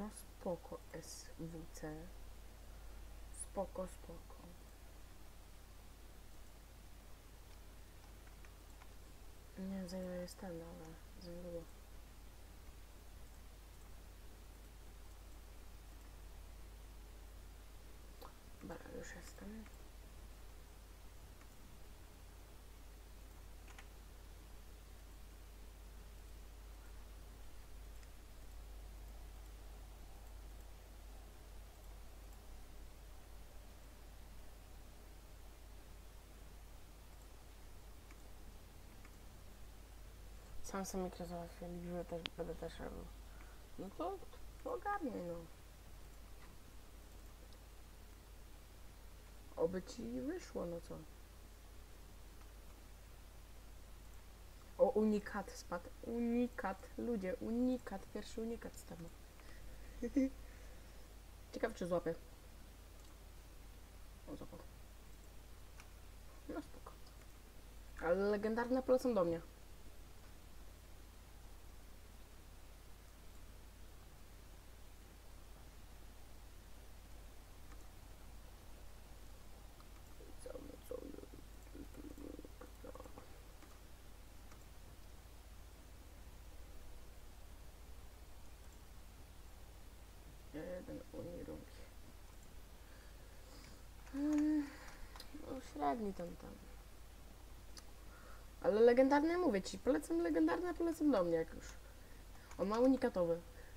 No spoko, SWC. Spoko, spoko. Nie wiem, za ile jest ten, ale za niedługo. Dobra, już jestem. Sam sobie mikro załatwię, liczbę też będę też robił. No to ogarnij, no. Oby ci wyszło, no co? O, unikat spadł. Unikat, ludzie, unikat. Pierwszy unikat spadł. Ciekawe, czy złapię. O, złapał. No spoko. Ale legendarne polecą do mnie. Jeden unirump. No średni ten. Ale legendarne, mówię ci, polecam legendarne, polecam do mnie jak już. On ma unikatowy.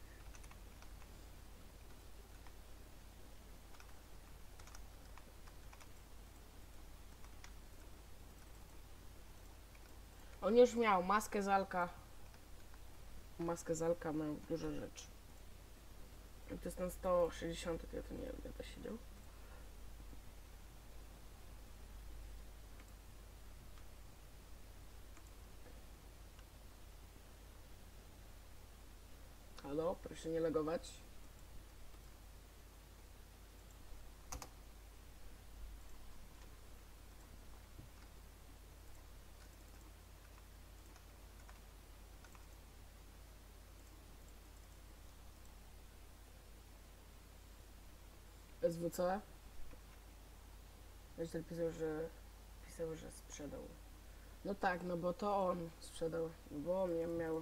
On już miał maskę z Alka. Maskę z Alka miał dużo rzeczy. Jak to jest ten 160, to ja to nie będę siedział. Halo, proszę nie logować. SWC. Myślę, pisał, że sprzedał. No tak, no bo to on sprzedał, bo on mnie miał.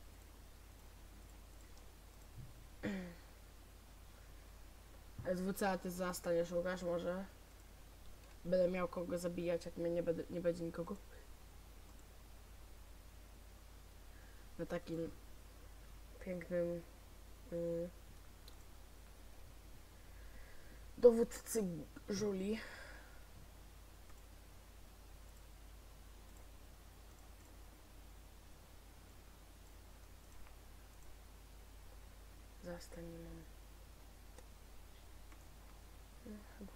SWC, a ty zastaniesz, szukasz może? Będę miał kogo zabijać, jak mnie nie będzie nikogo. Na takim pięknym dowódcy żuli. Zastań nie mam. No, chyba.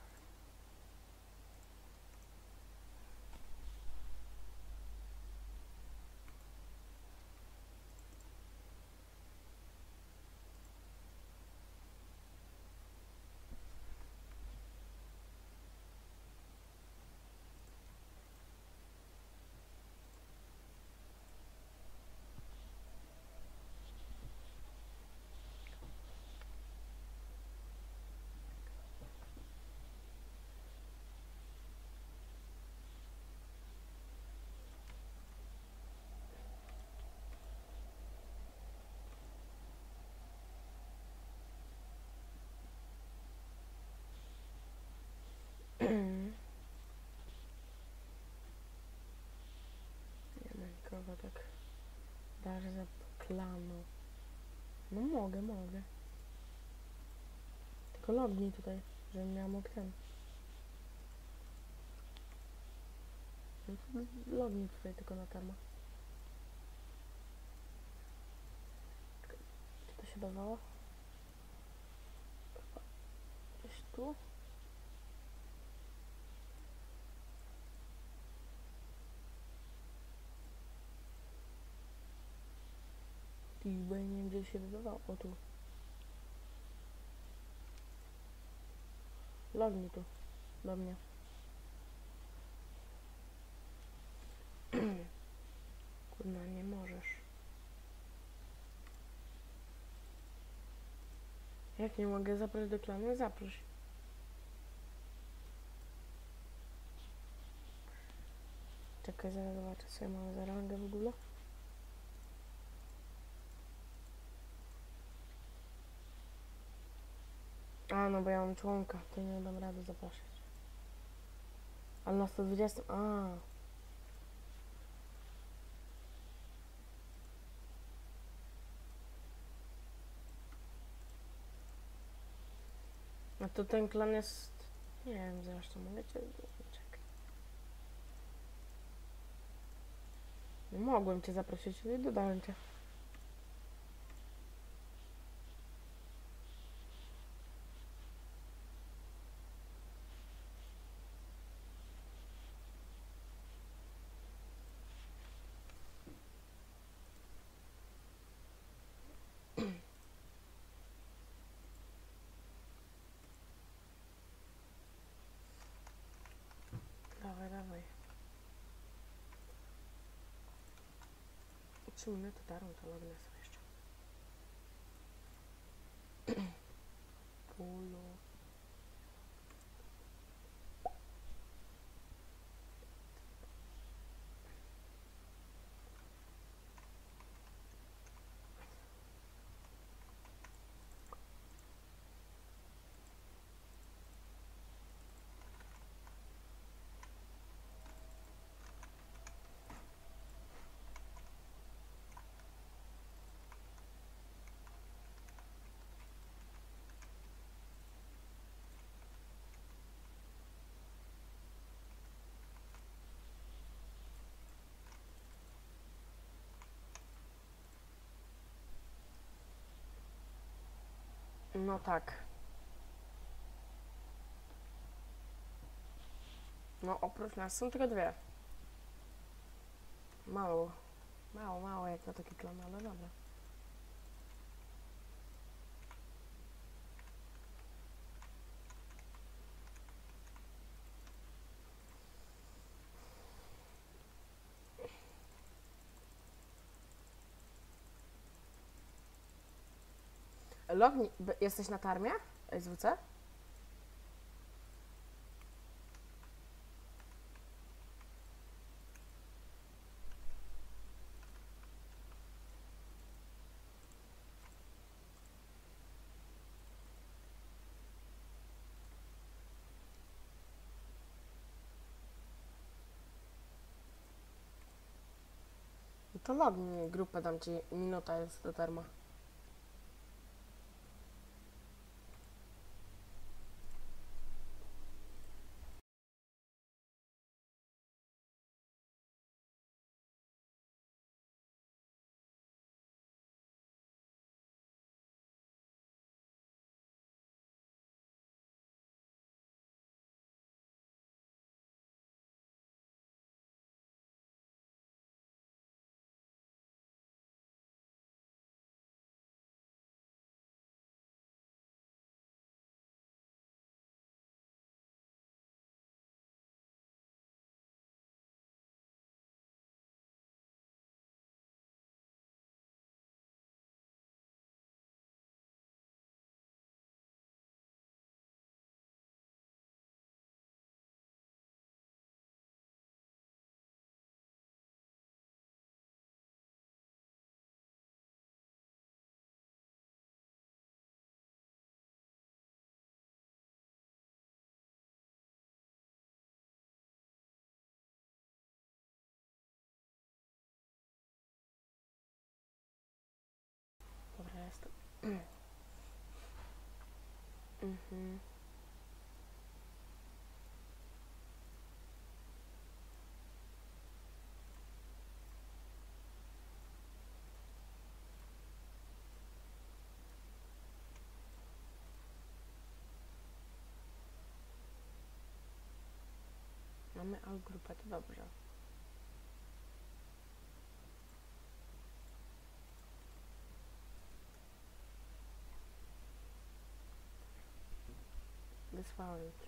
Nie ma nikogo tak bardzo plano. No mogę. Tylko lognij tutaj, żebym miał mógł ten. Lognij tutaj tylko na termo. Czy to się dawało? Gdzieś tu? Bo ja nie wiem, gdzie się dodawało. O tu. Lognij tu. Do mnie. Kurna, nie możesz. Jak nie mogę zaprosić do klanu? Zaproś. Czekaj, zaraz zobaczę, co ja mam za rangę w ogóle. A, no bo ja mam członka, to nie dam rady zapraszać. Ale na 120... A. No to ten klan jest... Nie wiem zresztą, mogę cię... Czekaj. Nie mogłem cię zaprosić, ale dodałem cię. Dawaj, dawaj. 3 minuty darą, to lognę sobie jeszcze. Pulu. No tak. No oprócz nas są tylko 2. Mało. Mało, mało jak na taki klan, ale dobra. Logni... Jesteś na tarmie? SWC? No to lognij grupę, dam ci minuta jest do terma. Dobra, jestem. Mhm. Mamy grupę, to dobrze. Wysłałem ci.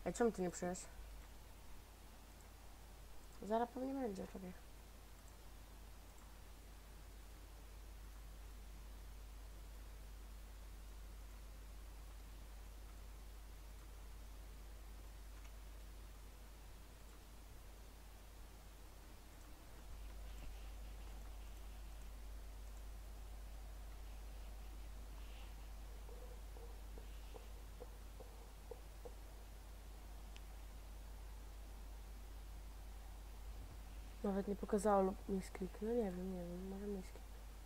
A czemu ty nie przyjesz? Zaraz pewnie będzie, czekaj. Nawet nie pokazało lub misklik. No nie wiem, może misklik.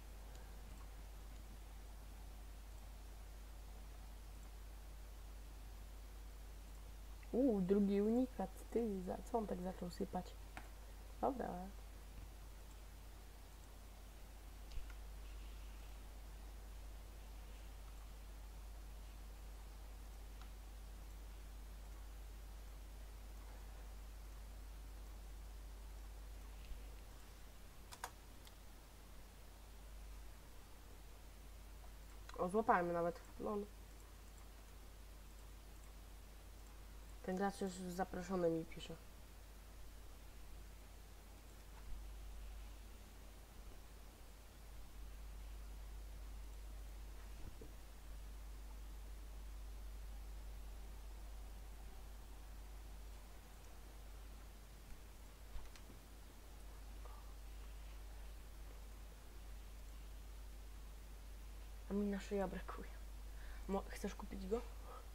Drugi unikat, ty, za co on tak zaczął sypać? Dobra. O, złapałem nawet. Lol. Ten gracz już zaproszony mi pisze. A mi na szyja brakuje. Chcesz kupić go?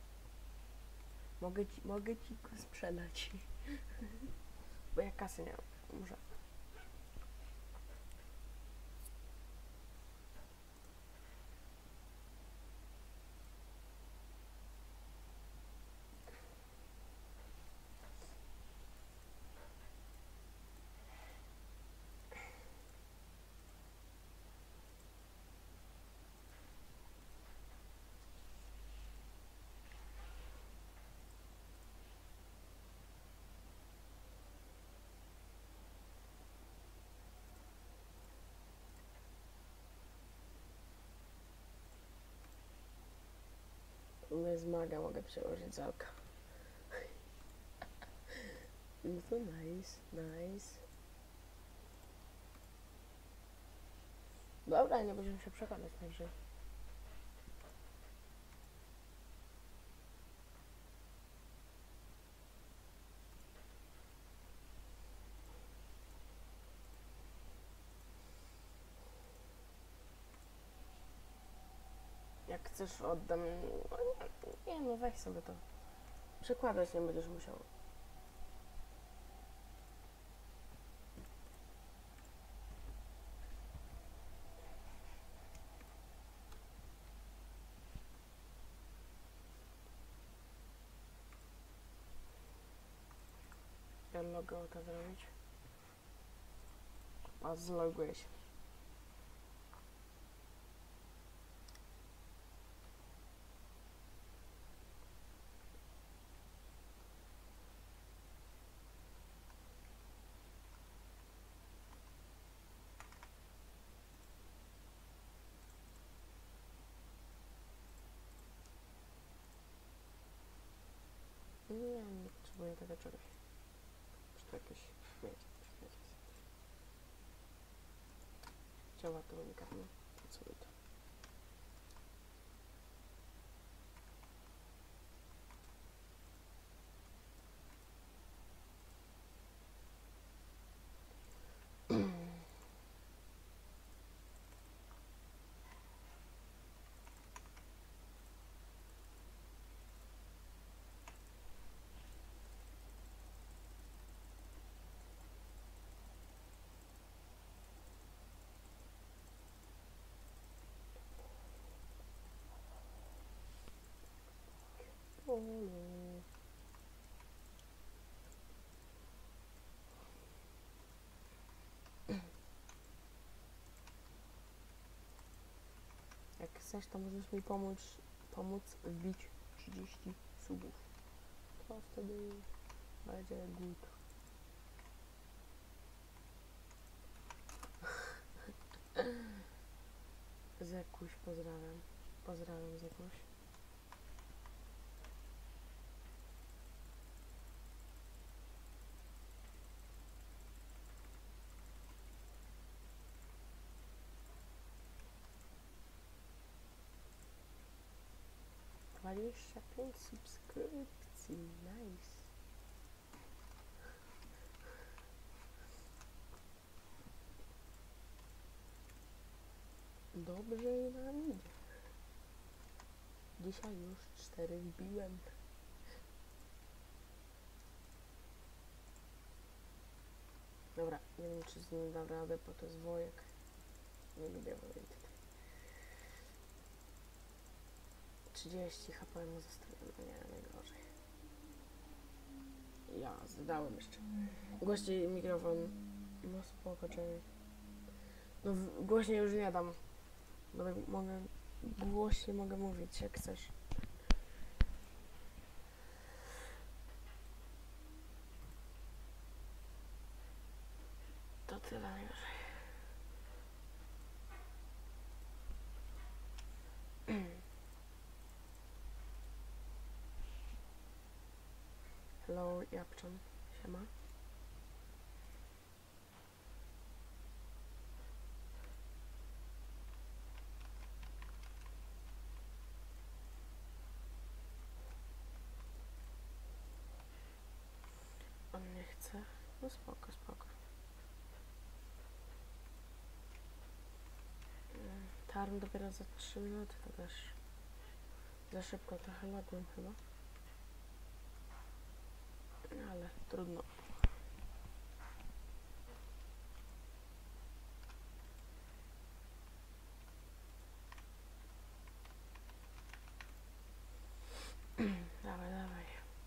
Mogę ci go sprzedać. Bo ja kasy nie mam. Może. To jest maga, mogę przełożyć z alka. No to nice. Dobra, nie będziemy się przekonać najwyżej. Jak chcesz oddam... Nie no, weź sobie to. Przekładać nie będziesz musiał. Ja logo to zrobić. A zloguję się. Nie potrzebuję tego czegoś. Czy to jakieś śmiecie. Działa to unikatnie. Co by to? Jak chcesz, to możesz mi pomóc wbić 30 subów. To wtedy będzie good. Zekuś, pozdrawiam. Pozdrawiam Zekuś. 25 subskrypcji, nice. Dobrze nam idzie. Dzisiaj już 4 wbiłem. Dobra, nie wiem czy z nim dam radę, bo to jest wojek. Nie lubię wojek. 30 HP mu zostawiam, nie, najgorzej. Ja zdałem jeszcze. Głośniej mikrofon. No spoko, czekaj. No głośniej już nie dam. Bo tak mogę, głośniej mogę mówić jak chcesz. To tyle najgorzej. Hello, Japczan. Siema. On nie chce. No spoko, spoko. Tarn dopiero za 3 minuty, to też za szybko trochę lagłem chyba. Ale trudno. Dawaj, dawaj.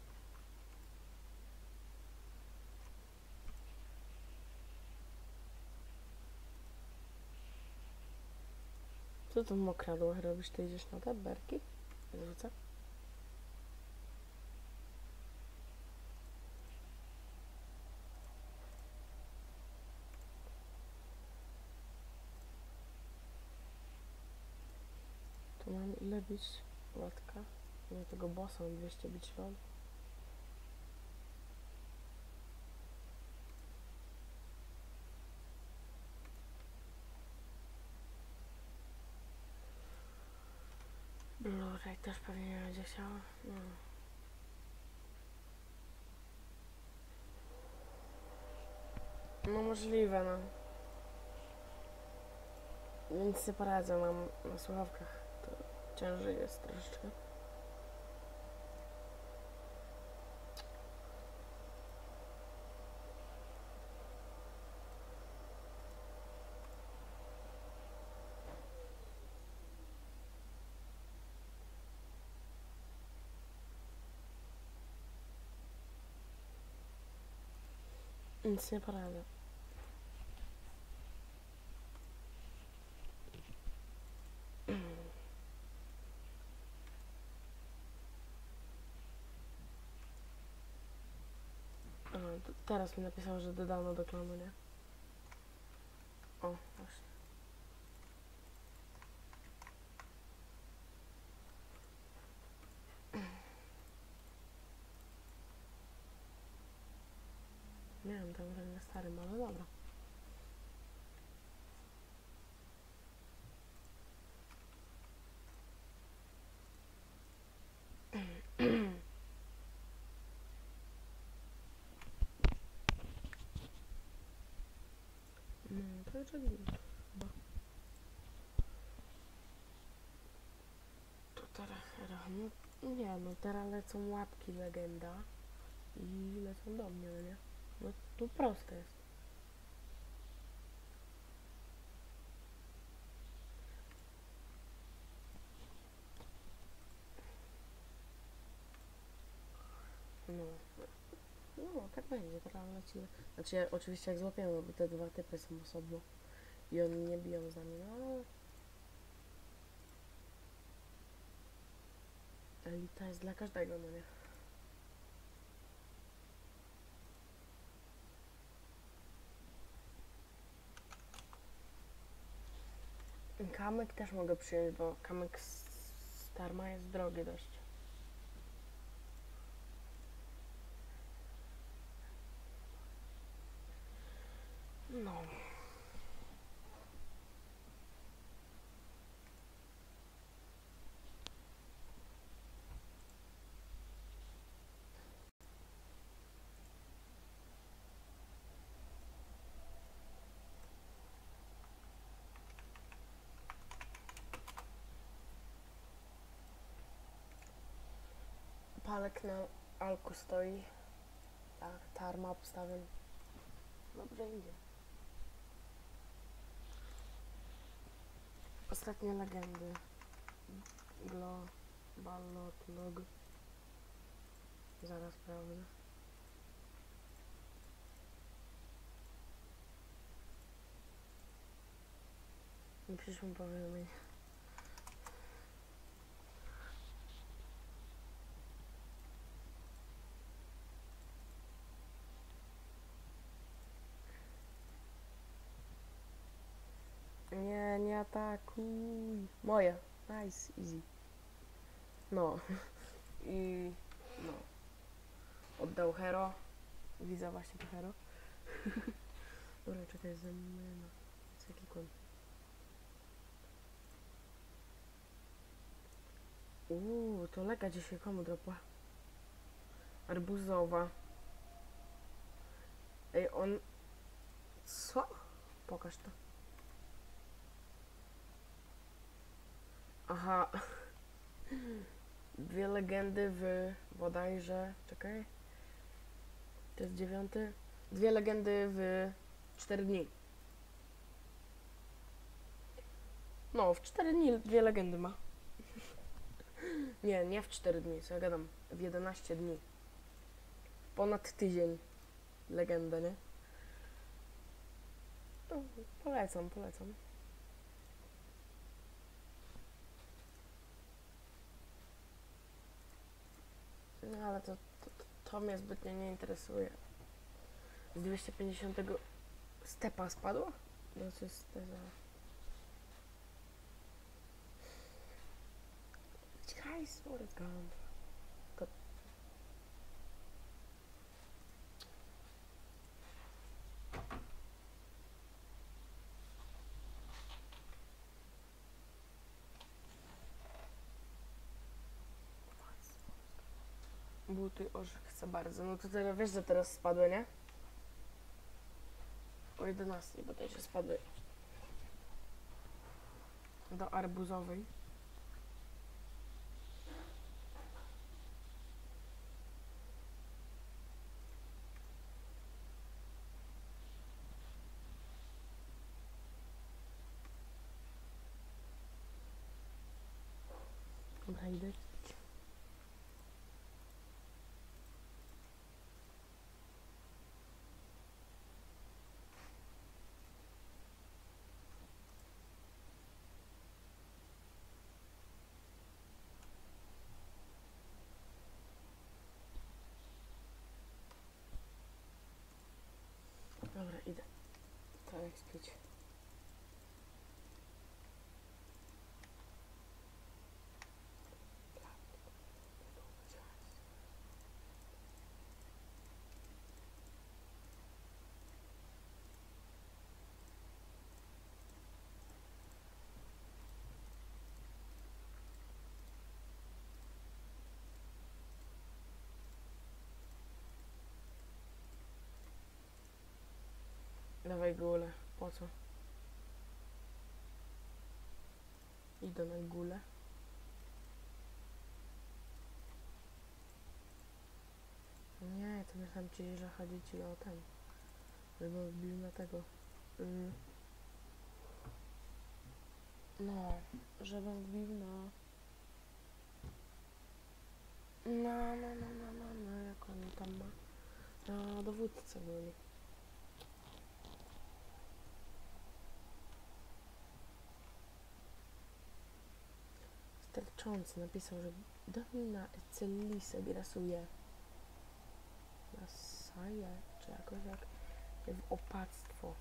Co tu mokradło robisz? Ty idziesz na te berki? Rzucę? Tu mam ile bić łatka? No tego bossa mam 200 bić lol. Blu-ray też pewnie nie będzie chciała. No. No możliwe, no. Nic nie poradzę, mam na słuchawkach. To ciężej jest troszeczkę. Nic nie poradzę. Teraz mi napisał, że dodano do klanu, nie? O, właśnie. Miałem tam na starym, ale dobra. No, to jeszcze chyba. To teraz, no, nie no, teraz lecą łapki legenda i lecą do mnie, no nie? No tu proste jest. No, no tak będzie, teraz lecimy. Znaczy ja oczywiście jak złapiemy, bo te dwa typy są osobno i oni nie biją z nami, no ale... Elita jest dla każdego, no nie? Kamyk też mogę przyjąć, bo kamyk z Tarma jest drogi dość. No. Tak na Alku stoi. Tak, tarma obstawiam. Dobrze idzie. Ostatnie legendy. Balotlog. Zaraz sprawdzę. Nie przyszło powiadomienie. Nie, nie atakuj. Moje. Nice, easy. No. I no. Oddał hero. Widzę właśnie to hero. Dobra, czekaj, zamyna. Jaki kłon. To leka dzisiaj komu dropła? Arbuzowa. Ej, on... Co? Pokaż to. Aha. Dwie legendy w... bodajże... Czekaj. To jest 9. Dwie legendy w 4 dni. No, w 4 dni dwie legendy ma. Nie w 4 dni, co ja gadam. W 11 dni. Ponad tydzień. Legenda, nie? No, polecam. No ale to mnie zbytnio nie interesuje. Z 250 stepa spadło? No to jest Guys, what is gone? Buty orzech chcę bardzo. No to teraz wiesz, że teraz spadły, nie? O 11, bo też spadły. Do arbuzowej. Dobra, idę. Dobra, idę. To jak spić. Dawaj gulę. Po co? Idę na gulę. Nie, to myślałem ci, że chodzi ci o ten. Żebym wbił na tego. No, żebym wbił na... jak on tam ma? Na dowódcę byli. Sterczący napisał, że Domina Celi sobie rasuje. Nasaje, czy jakoś jak w opactwo.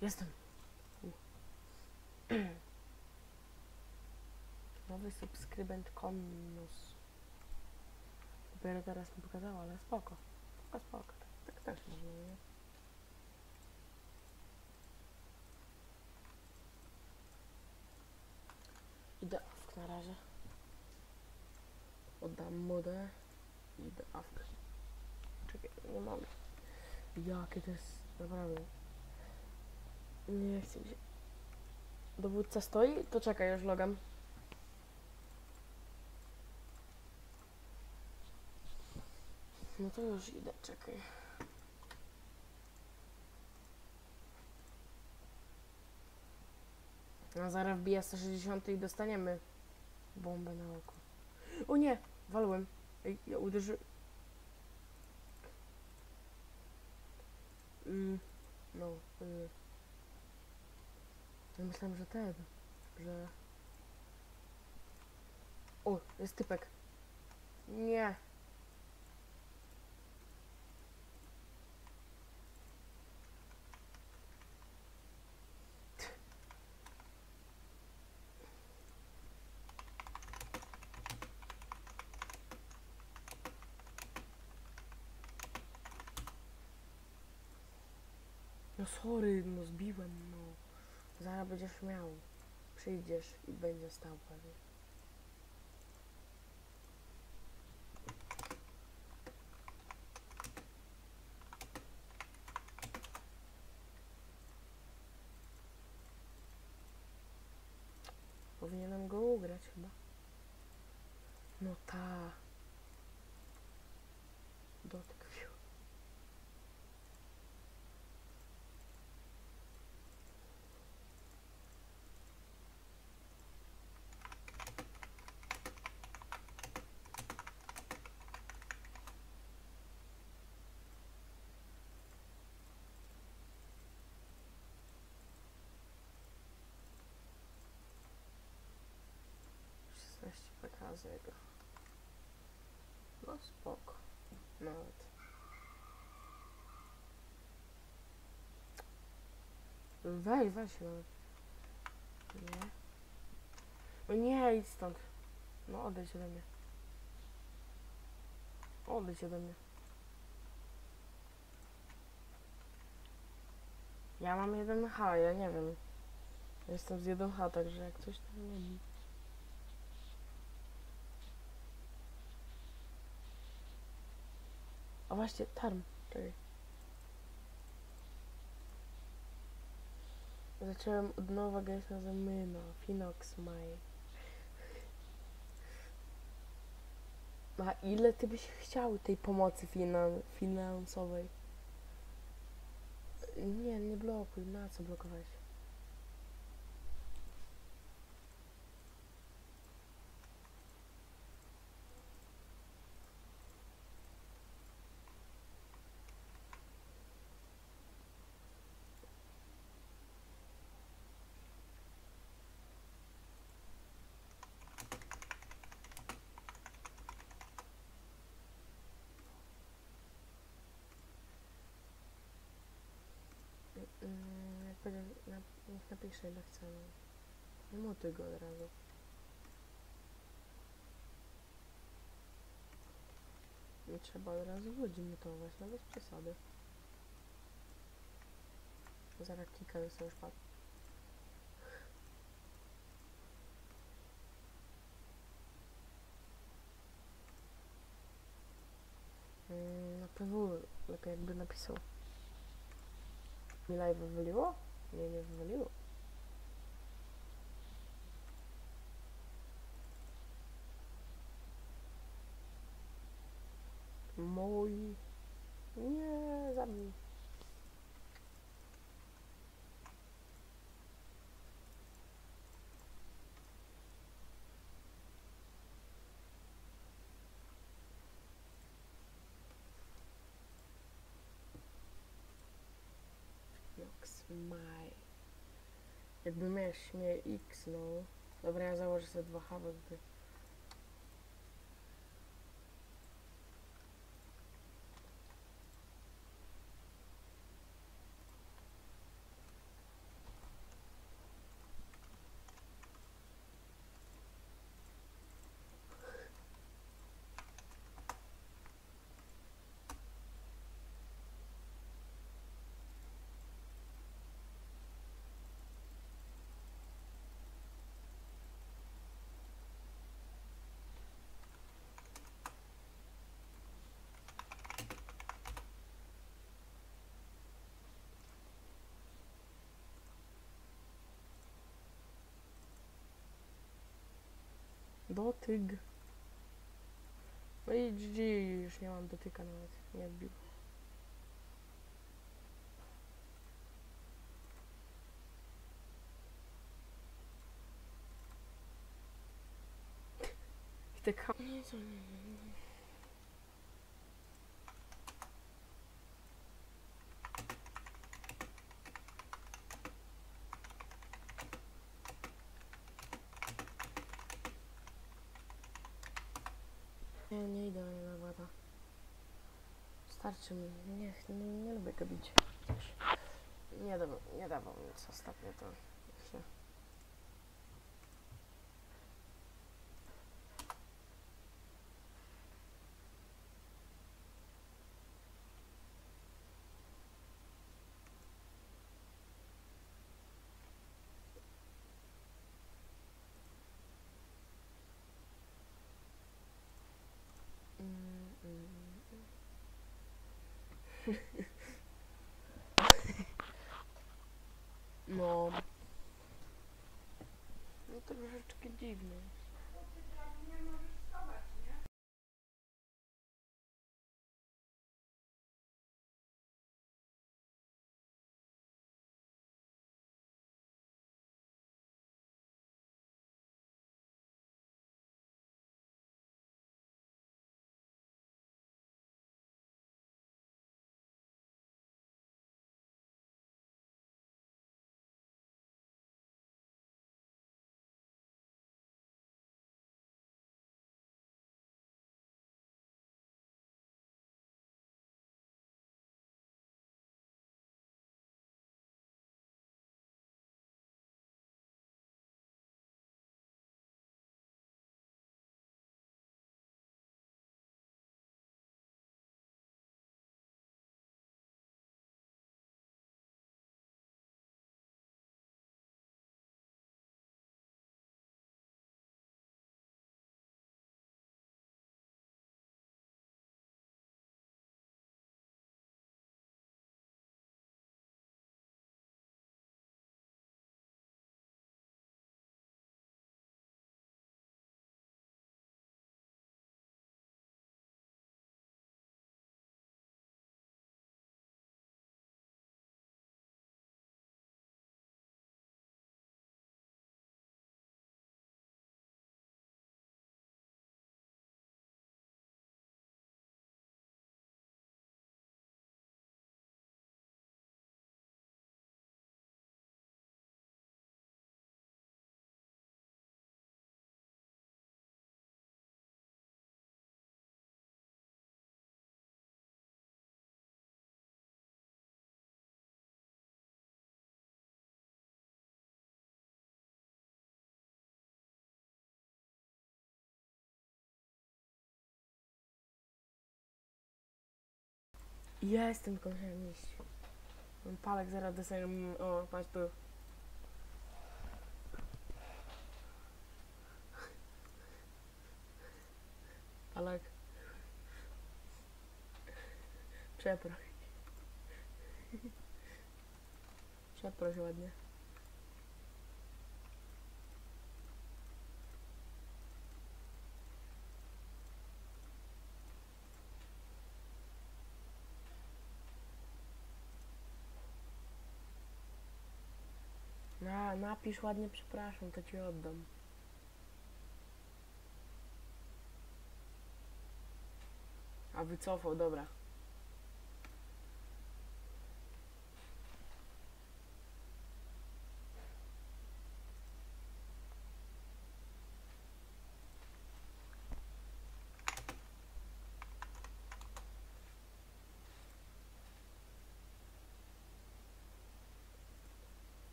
Jestem. Nowy subskrybent Konus. Dopiero teraz mi pokazało, ale spoko. Spoko. Tak też można, nie? Idę awk na razie. Oddam modę. Idę awk. Czekaj, nie mogę. Jakie to jest naprawdę. Nie chcę mi się. Dowódca stoi? To czekaj, już logam. No to już idę, czekaj. No zaraz wbija 160 i dostaniemy bombę na oko. O nie! Walłem. Ej, ja uderzy... No. Ja myślałem, że że... O, jest typek. Nie. No sorry, no zbiłem, no. Zaraz będziesz miał. Przyjdziesz i będzie stał pewnie. Powinienem go ugrać chyba. No ta. Dotkwił. PK z jego. No spoko. Nawet. Weź się nawet. Nie. O nie, idź stąd. No odejdź ode mnie. Odejdź ode mnie. Ja mam 1H, ja nie wiem. Jestem z 1H, także jak coś tam nie wiem. A właśnie, Tarm. Czekaj. Zacząłem od nowa grać na Zamyna. Finox Maj. A ile ty byś chciał tej pomocy finansowej? Nie blokuj. Na co blokować? Jak będzie, niech napisze ile chce. Nie mutuj go od razu. Nie trzeba od razu ludzi mutować, no bez przesady. Zaraz kika sobie już padł. Na PW lepiej jakby napisał. Mi live wywaliło? Nie wywaliło. Mój... Nie, zabił. Nox Maj. Jakby miał śmieje X, no. Dobra, ja założę sobie 2H, bo tutaj... dotyk. No i GG, już nie mam dotyka nawet, nie wbił. I te kam... Nie, co nie. Nie idę na bata. Starczy mi. Nie lubię go bić. Nie dawał nic ostatnio to. Się. No. No to troszeczkę dziwne. Jestem końcem iść. Mam palek zaraz dostaję. O, patrz tu. Palek. Przeproś. Przeproś ładnie. Napisz ładnie przepraszam, to ci oddam. A wycofał, dobra.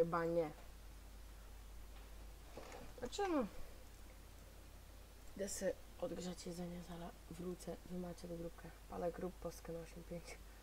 Chyba nie. Znaczy no. Idę sobie odgrzać jedzenie, zaraz wrócę. Wy macie do grupkę. Palę grup postkę na 8.5.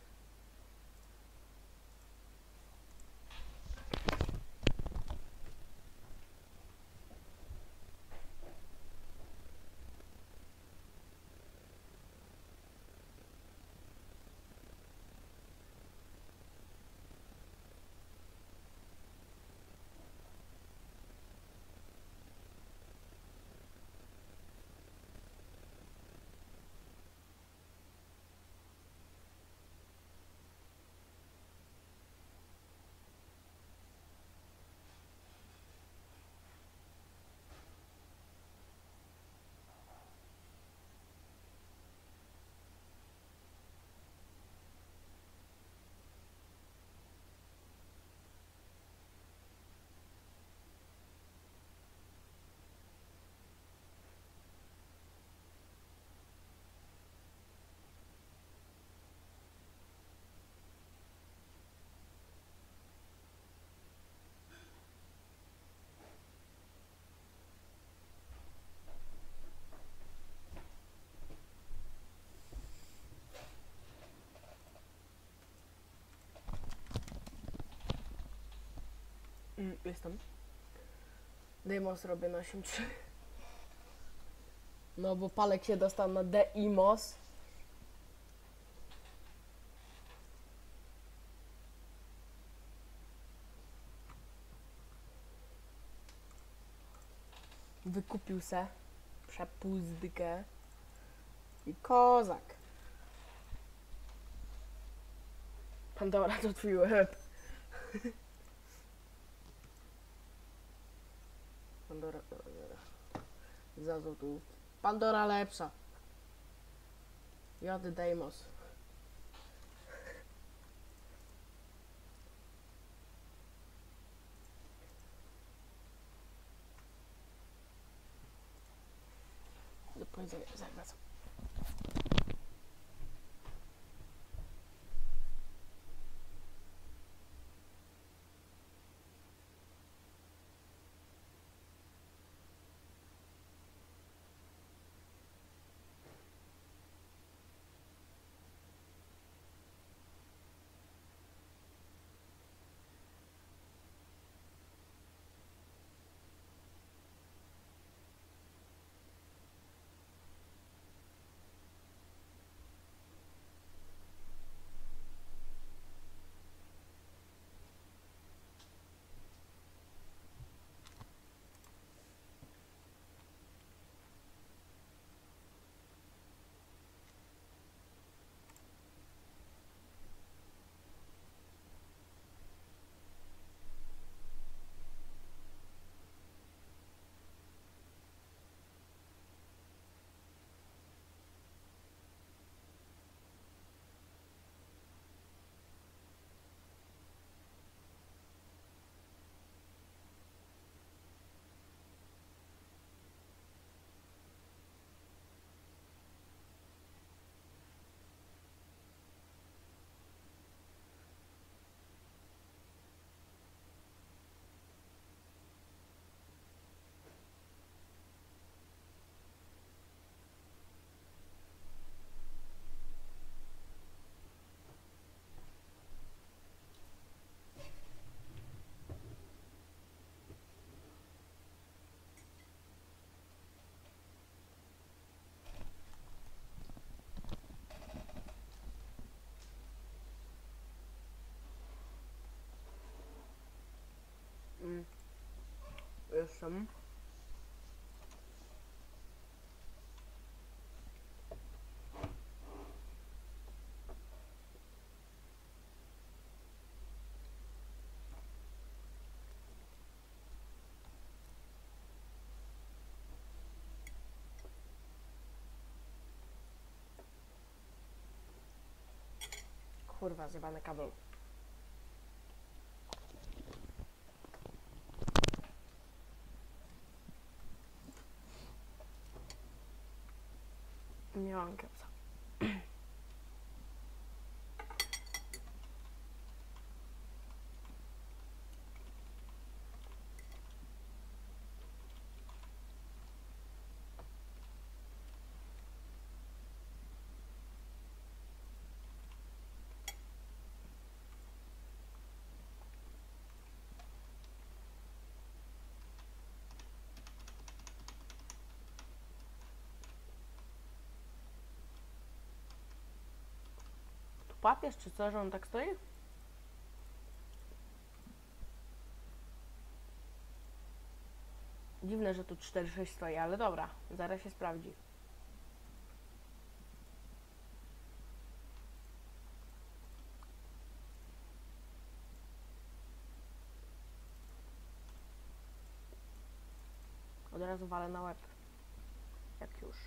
Jestem. Deimos robię na 8.3. No bo Palek się dostał na Deimos. Wykupił se przepuzdykę i kozak. Pandora to twój łeb. Pandora, za złotówki. Pandora lepsza. Jody Deimos. Do powiedzenia, zaraz. Jestem. Kurwa, zjebany kabel. Nie mam kepsa. papież, czy co, że on tak stoi? Dziwne, że tu 4-6 stoi, ale dobra, zaraz się sprawdzi. Od razu walę na łeb. Jak już.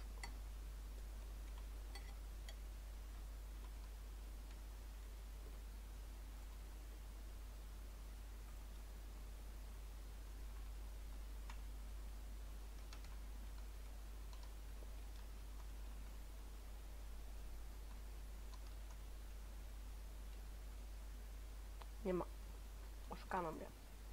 Nie ma. Oszukano mnie.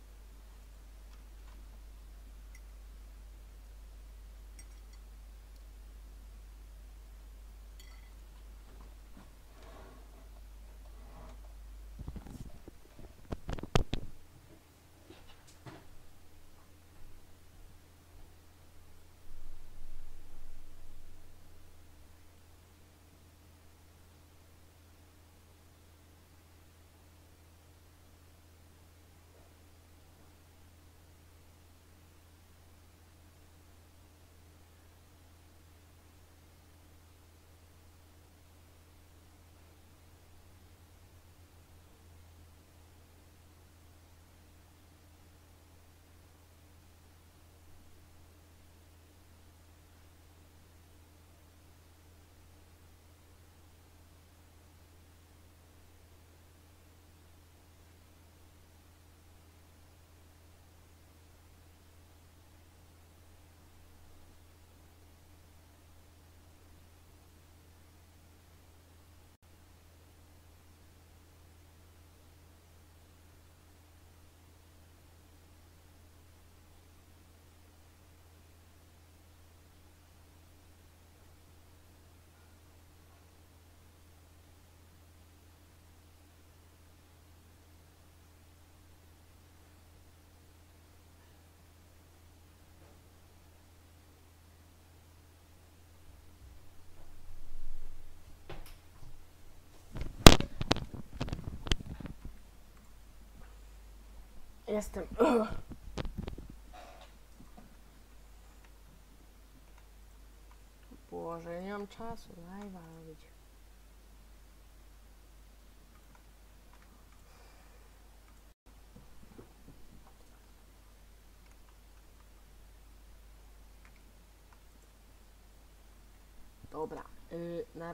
Jestem. Boże, nie mam czasu live'a robić.